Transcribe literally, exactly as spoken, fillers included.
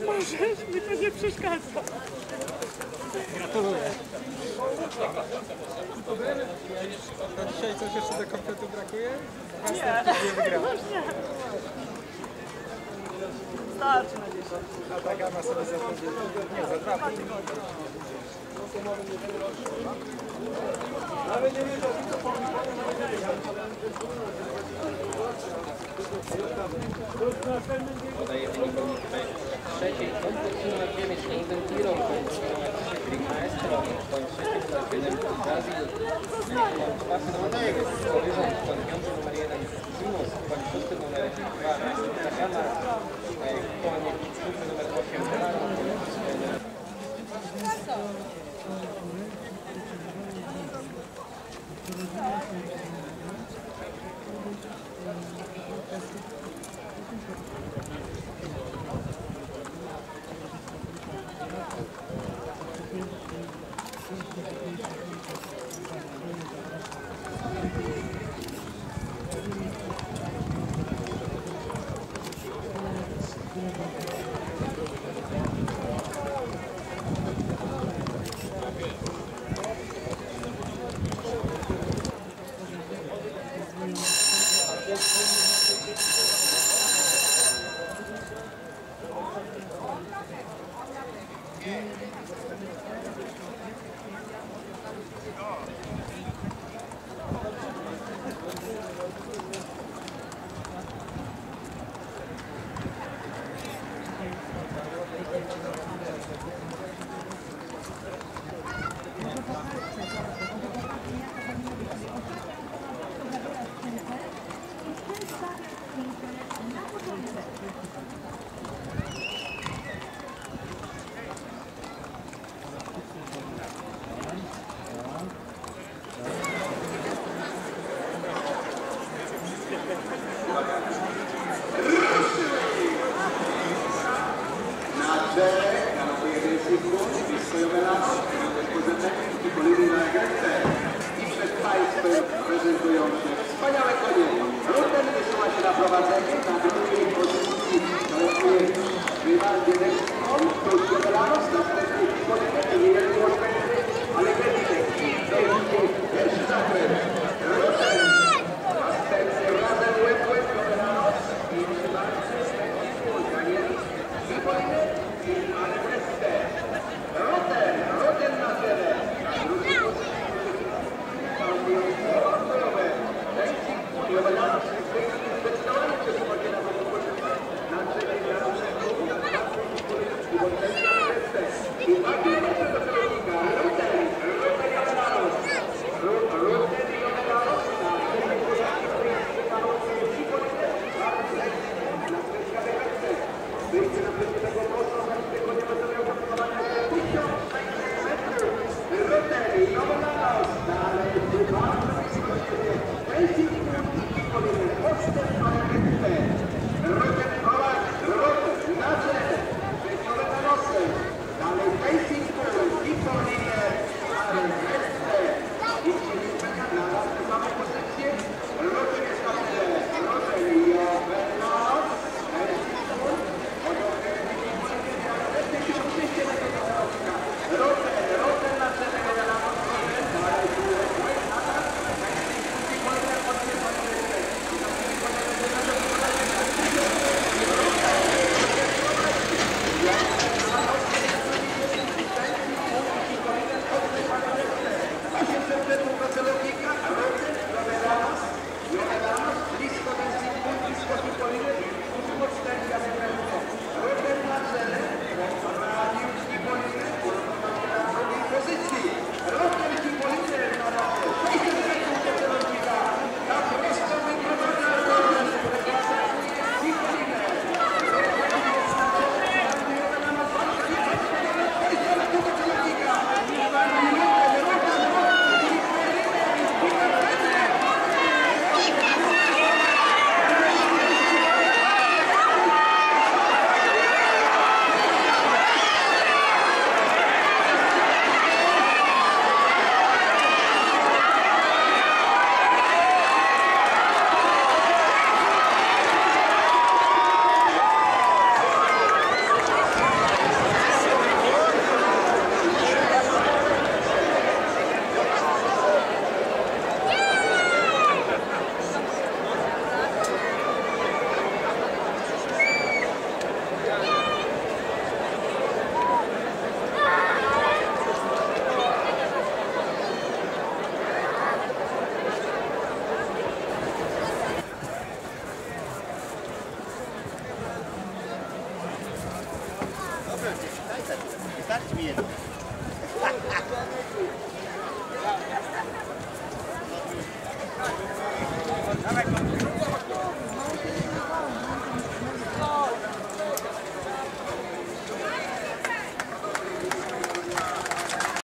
Możesz, mi to nie przeszkadza. Gratuluję. To dzisiaj coś jeszcze do kompletu brakuje? Nie, nie wygrałem. nie. Starczy na dziesięć. A ta gama sobie zachodzi. Nie, za dwa. Podaje wynik trzeciej konkursy numer dziewięć Inventirą, konkursy numer trzy Green Maestro, bądź trzeci numer siedem Brazil, bądź czwarty numer dziewięć Horyzont, bądź piąty numer jeden Sinus, bądź szósty numer dwa Tagama, bądź szósty numer osiem Delano, prezentują się wspaniałe konie. Rutem wysyła się na prowadzenie na drugiej pozycji. To jest Vivaldi Nexon, to jest Jelanos, następnie Hipotekę, nie wiem, co będzie, ale będzie to jest pierwszy zakręt. Rutem, następnie razem łeb łeb Jelanos i Vivaldi Nexon, Danieli, Hipotekę i Albreste. Rutem, rutem na wiele. Zdecydowanie się Dajcie mi jedno. Dawaj,